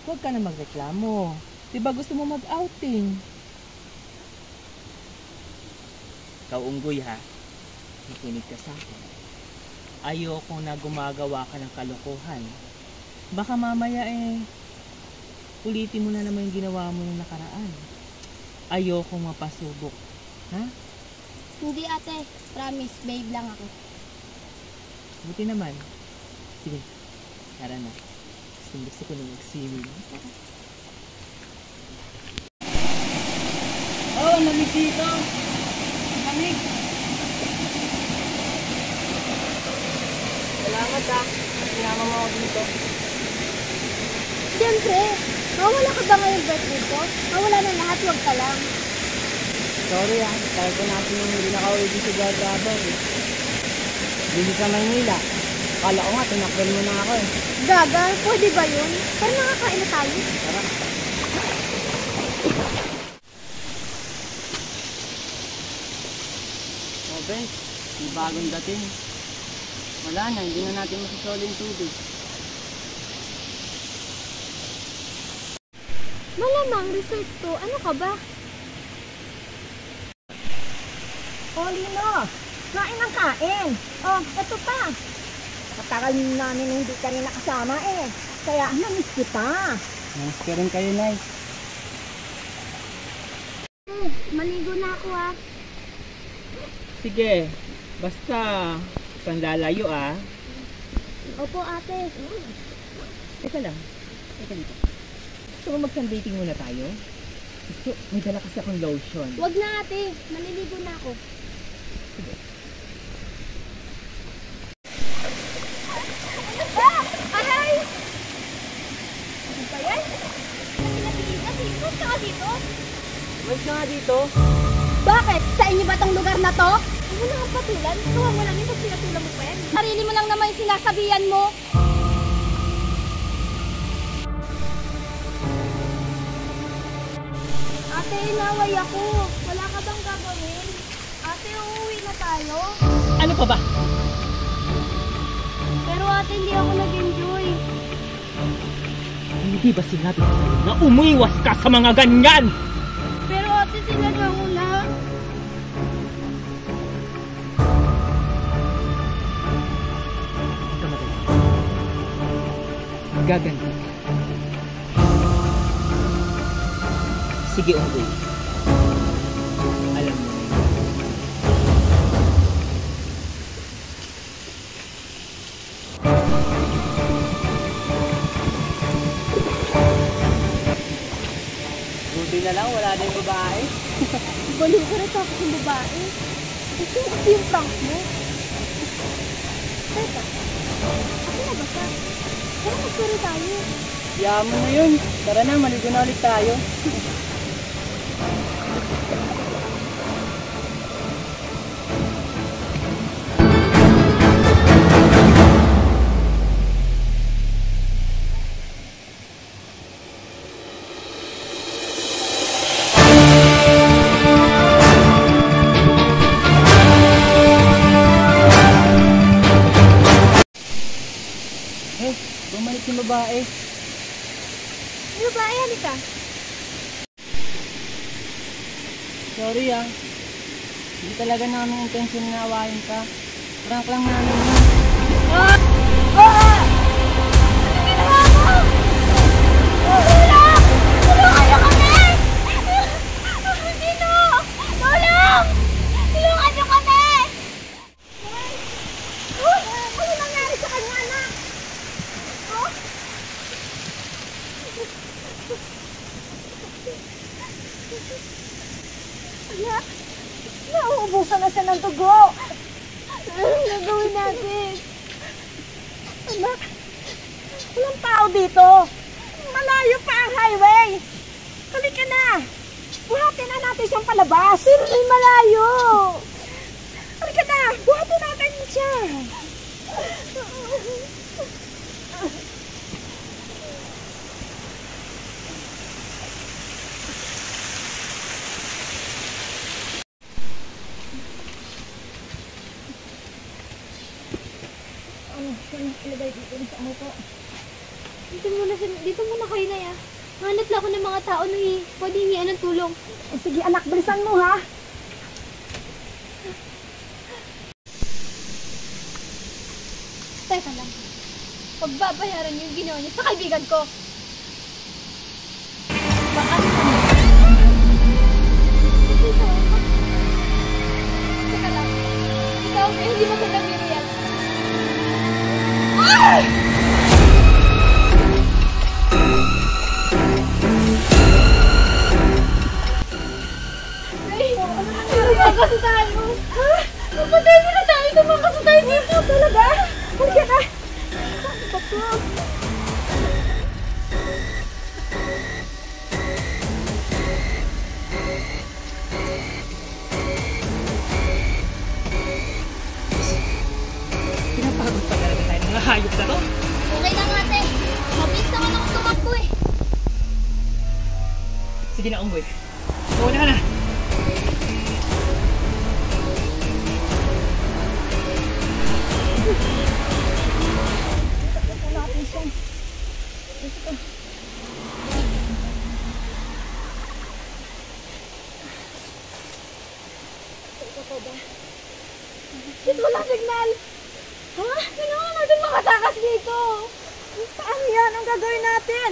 huwag ka na magreklamo. Diba gusto mo mag-outing? Ikaw, Unggoy, ha? Makinig ka sa akin. Ayoko na gumagawa ka ng kalokohan. Baka mamaya ulitin mo na naman yung ginawa mo nung nakaraan. Ayoko mapasubok. Ha? Hindi ate, promise, babe lang ako. Buti naman. Sige, tara na. Gusto ko na mag-swimming. Oh, lamig dito. Lamig. Salamat ha. Sinama mo ako dito. Siyempre, mawala ka ba ngayon birthday ko? Mawala na lahat, huwag ka lang. Sorry ha. Tayo ko natin yung hindi nakauwi dito sa Gagabang eh. Dito sa Maynila. Akala ko nga, tinakbal mo na ako eh. Gaga, pwede ba yun? Pero nakakain na tayo. Tara. Oh, Ben, may bagong dating. Wala na, hindi na natin masasoli yung tubig. Malamang, resort to. Ano ka ba? Oh, Lino, kain ng kain. Oh, eto pa. Matagal namin hindi ka rin nakasama eh. Kaya namiss kita. Namiss ka rin kayo, Nay. Maligo na ako ah. Sige, basta saan lalayo ah. Opo ate. Teka lang, teka dito. Gusto mo mag-sunbathing muna tayo? Gusto, may dala kasi akong lotion. Wag na ate, maliligo na ako. Sige. Aray! Ano ba yan? Ba't ka dito? Wait ka nga dito. Bakit? Sa inyo ba tong lugar na to? Huwag mo na ang patulan. Gawa mo lang yun kung pinatulan mo pa yan. Sarili mo lang naman yung sinasabihan mo. Ate, inaway ako. Wala ka bang gagawin? Ate, uuwi na tayo. Ano pa ba? Pero ate, hindi ako nag-enjoy. Hindi ba sinabi ko sa'yo na umiwas ka sa mga ganyan? Pero ate, sila na una. Huwag ka magaling. Gaganti. Sige, Unggoy. Alam mo na yun. Buti na lang, wala na yung babae. Baliw ka rin ako sa babae. Gusto mo kasi yung prank mo. Teka, ako na ba siya? Tara, magkuri tayo. Yaman mo na yun. Tara na, maligo na ulit tayo. Bumalik yung babae. Ano ba? Ay, halika. Sorry ah. Hindi talaga namin intention na awayin ka. Prank lang namin yun. Ah! Ah! Ano ginawa mo? Tulong! Tulungan niyo kami! Dino! Tulong! Tulungan niyo kami! Ano nangyari sa kanya, anak? Oh? Anak, nauubusan na siya ng dugo. Anong gagawin natin? Anak, walang tao dito. Malayo pa ang highway. Halika na. Buhatin na natin siyang palabas. Pero may malayo! Halika na. Buhatin natin siya. Ano, ilagay dito sa ano ko. Dito muna kayo na ya. Hanap lang ako ng mga tao na pwede hingian ng tulong. Sige anak, bilisan mo ha. Teka lang. Pagbabayaran niyo yung ginawa niyo sa kaibigan ko. Baka Teka lang. Ikaw, hindi mo kita biriyan. Ay! Tumakas tayo! Ha? Napatay mo na tayo! Tumakas tayo dito! Talaga? Halika na! Ano ba to? Pinapagod pa talaga tayo ng hayop na to. Okay lang ate. Mabilis naman ako tumakbo eh. Sige na, Unggoy. Mauna ka na. Shit, walang signal. Ha? Kailangan natin makatakas dito. Paano yan? Ang gagawin natin?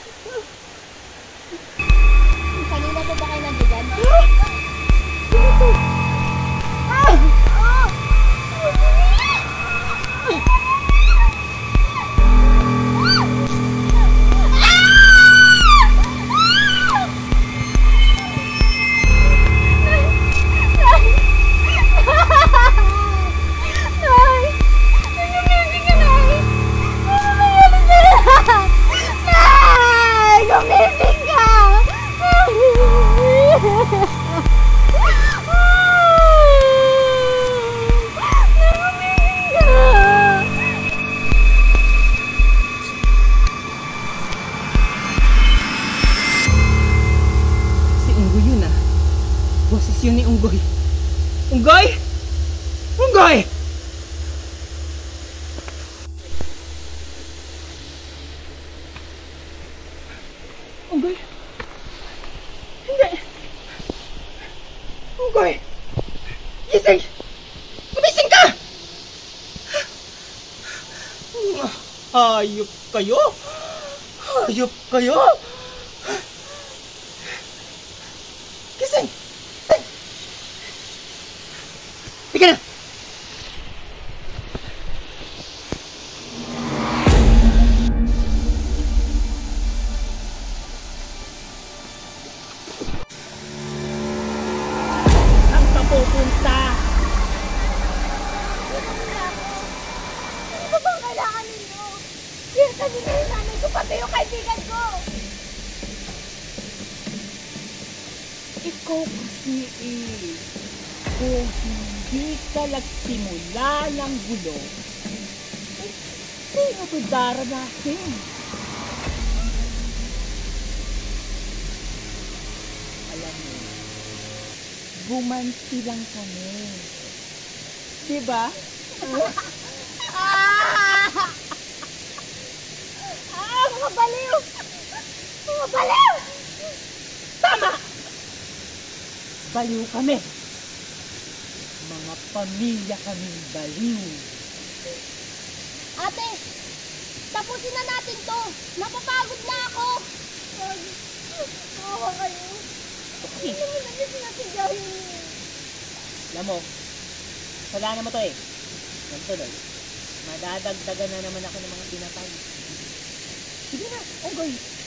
Kanina pa ba kayo nandiyan? Ah! Ah! Si Unggoy yun ah. Boses yun ni Unggoy. Unggoy! Unggoy! Unggoy! Hindi! Unggoy! Gising! Gumising ka! Hayop kayo! Hayop kayo! Gising! Ika na! Saan ka pupunta? Ano ba bang kailangan ninyo? Yan kasi na yung nanay ko, pati yung kaibigan ko. Ikaw kasi kung hindi ka nagsimula ng gulo, sino ito daranasin? Alam mo, gumanti lang kami. Diba? Mga baliw! Mga baliw! Tama! Baliw kami. Mga pamilya kaming baliw. Ate, tapusin na natin to. Napapagod na ako. Awa kayo. Okay. Ano na niya sinasadyahin niyo? Alam mo, kasalanan mo to eh. Yan tuloy. Madadagdagan na naman ako ng mga pinatay. Sige na, Unggoy.